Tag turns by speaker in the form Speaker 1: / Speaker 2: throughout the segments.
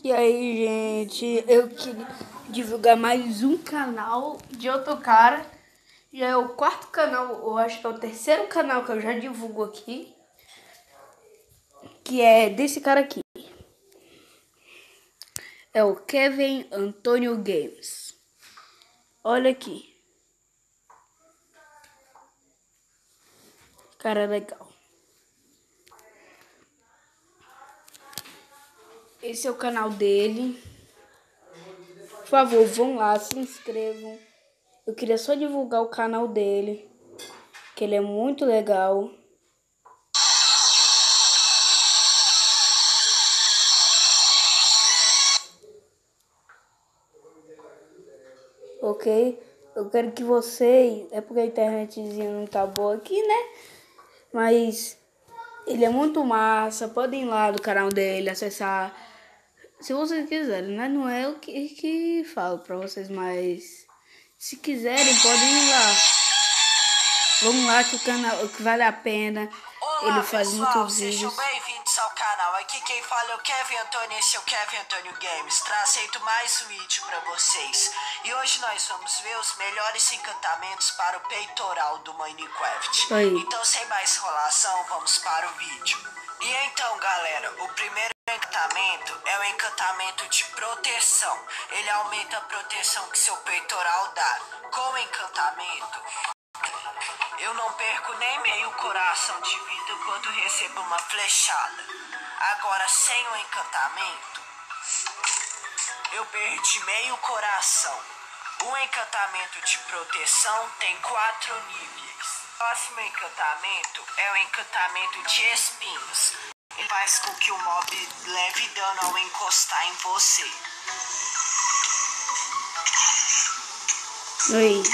Speaker 1: E aí, gente, eu queria divulgar mais um canal de outro cara. Já é o quarto canal, eu acho que é o terceiro canal que eu já divulgo aqui. Que é desse cara aqui. É o Kevin Antônio Games. Olha aqui. Cara, legal. Esse é o canal dele. Por favor, vão lá, se inscrevam. Eu queria só divulgar o canal dele, que ele é muito legal. Ok? Eu quero que vocês... É porque a internetzinha não tá boa aqui, né? Mas ele é muito massa. Podem ir lá no canal dele, acessar. Se vocês quiserem, né? Não é eu que falo pra vocês, mas... Se quiserem, podem ir lá. Vamos lá que o canal que vale a pena.
Speaker 2: Olá,
Speaker 1: Ele faz
Speaker 2: pessoal,
Speaker 1: muitos
Speaker 2: sejam
Speaker 1: vídeos.
Speaker 2: bem-vindos ao canal. Aqui quem fala é o Kevin Antônio, esse é o Kevin Antônio Games, trazendo mais um vídeo para vocês. E hoje nós vamos ver os melhores encantamentos para o peitoral do Minecraft.
Speaker 1: Aí.
Speaker 2: Então, sem mais enrolação, vamos para o vídeo. E então, galera, o primeiro encantamento é o encantamento de proteção. Ele aumenta a proteção que seu peitoral dá. Com o encantamento, eu não perco nem meio coração de vida quando recebo uma flechada. Agora, sem o encantamento, eu perdi meio coração. O encantamento de proteção tem 4 níveis. O próximo encantamento é o encantamento de espinhos. Ele faz com que o mob leve dano ao encostar em você.
Speaker 1: Aí.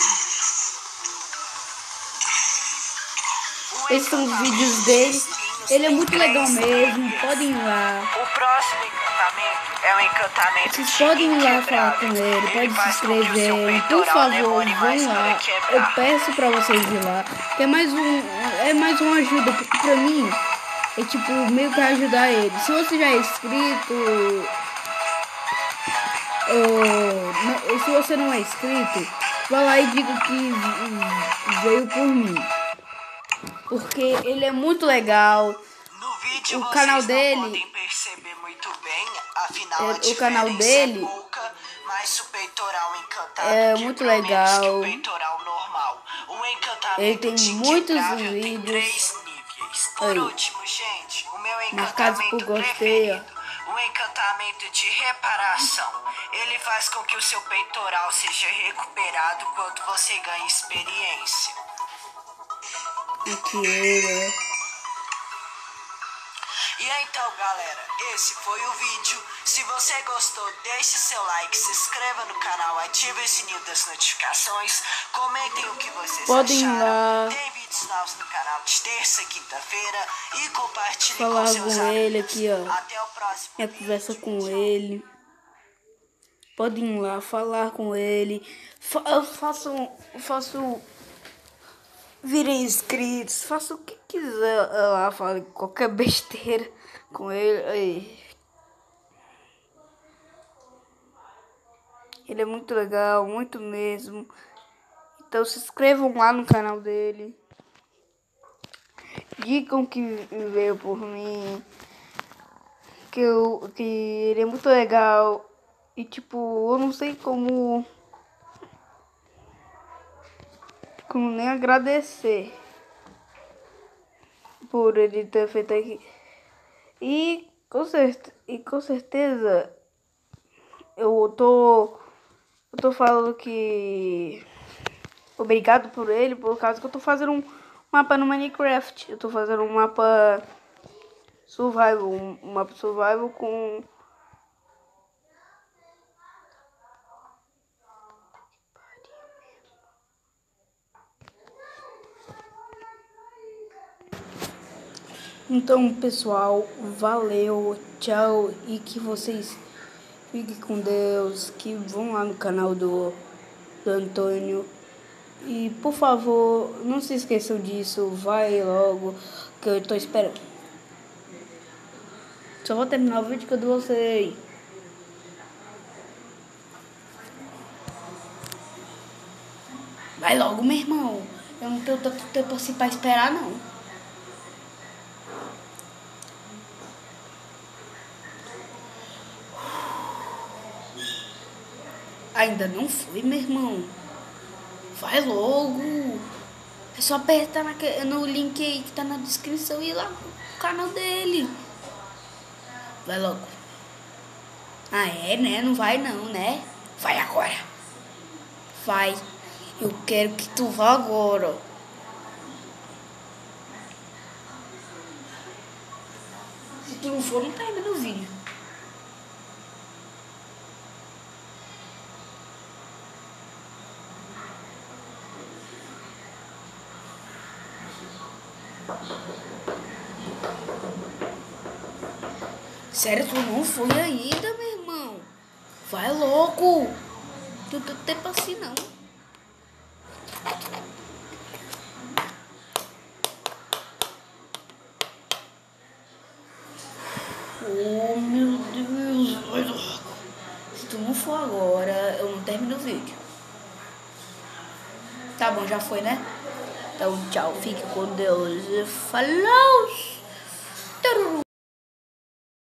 Speaker 1: Esses são os vídeos dele. Ele é muito legal mesmo. Podem ir lá.
Speaker 2: O próximo encantamento é o encantamento
Speaker 1: Vocês
Speaker 2: de
Speaker 1: podem ir lá falar
Speaker 2: inquebrável.
Speaker 1: com ele. Pode se
Speaker 2: faz com que o seu
Speaker 1: inscrever. Por
Speaker 2: peitoral
Speaker 1: favor,
Speaker 2: demore mais
Speaker 1: vão
Speaker 2: para
Speaker 1: lá.
Speaker 2: quebrar.
Speaker 1: Eu peço pra vocês ir lá. Que é mais uma ajuda pra mim. É tipo, meio que ajudar ele. Se você já é inscrito... ou se você não é inscrito, vá lá e diga que veio por mim. Porque ele é muito legal.
Speaker 2: No vídeo
Speaker 1: O
Speaker 2: vocês
Speaker 1: canal
Speaker 2: não
Speaker 1: dele...
Speaker 2: podem perceber muito bem, afinal a
Speaker 1: o canal
Speaker 2: diferença
Speaker 1: dele
Speaker 2: é pouca, mas o peitoral encantado
Speaker 1: é
Speaker 2: quebra
Speaker 1: muito
Speaker 2: menos que
Speaker 1: legal.
Speaker 2: o peitoral normal. O encantamento
Speaker 1: Ele tem
Speaker 2: de
Speaker 1: muitos
Speaker 2: inquebrável tem
Speaker 1: vídeos
Speaker 2: 3 níveis. Por
Speaker 1: aí,
Speaker 2: último, gente, o meu
Speaker 1: marcados por
Speaker 2: encantamento
Speaker 1: gostei.
Speaker 2: preferido, o encantamento de reparação. Ele faz com que o seu peitoral seja recuperado quando você ganha experiência.
Speaker 1: Aqui ele,
Speaker 2: E então, galera, esse foi o vídeo. Se você gostou, deixe seu like, se inscreva no canal, ative o sininho das notificações, comentem o que vocês
Speaker 1: podem ir
Speaker 2: acharam.
Speaker 1: lá
Speaker 2: Tem vídeos novos no canal de terça e quinta-feira e compartilhe
Speaker 1: falar
Speaker 2: com seus
Speaker 1: com
Speaker 2: amigos.
Speaker 1: ele aqui, ó.
Speaker 2: Até o próximo
Speaker 1: Minha
Speaker 2: vídeo.
Speaker 1: conversa com
Speaker 2: Tchau.
Speaker 1: ele. Podem ir lá falar com ele. Eu faço virem inscritos, faça o que quiser lá, fale qualquer besteira com ele. Aí. Ele é muito legal, muito mesmo. Então se inscrevam lá no canal dele. Digam que veio por mim. Que ele é muito legal. E tipo, eu não sei como nem agradecer por ele ter feito aqui. E com certeza eu tô falando que obrigado por ele, por causa que eu tô fazendo um mapa no Minecraft. Eu tô fazendo um mapa survival, um mapa survival com então, pessoal, valeu, tchau, e que vocês fiquem com Deus, que vão lá no canal do Antônio. E, por favor, não se esqueçam disso, vai logo, que eu tô esperando. Só vou terminar o vídeo que eu dou vocês. logo, meu irmão. Eu não tenho tanto tempo assim pra esperar, não. Ainda não foi, meu irmão. Vai logo. É só apertar no link aí que tá na descrição e ir lá no canal dele. Vai logo. Ah, é, né? Não vai não, né? Vai agora. Vai. Eu quero que tu vá agora. Se tu não for, não termina o vídeo. Sério, tu não foi ainda, meu irmão? Vai logo. Tu não tem tempo assim, não. Oh, meu Deus. Vai logo. Se tu não for agora, eu não termino o vídeo. Tá bom, já foi, né? Então, tchau. Fique com Deus. Falou!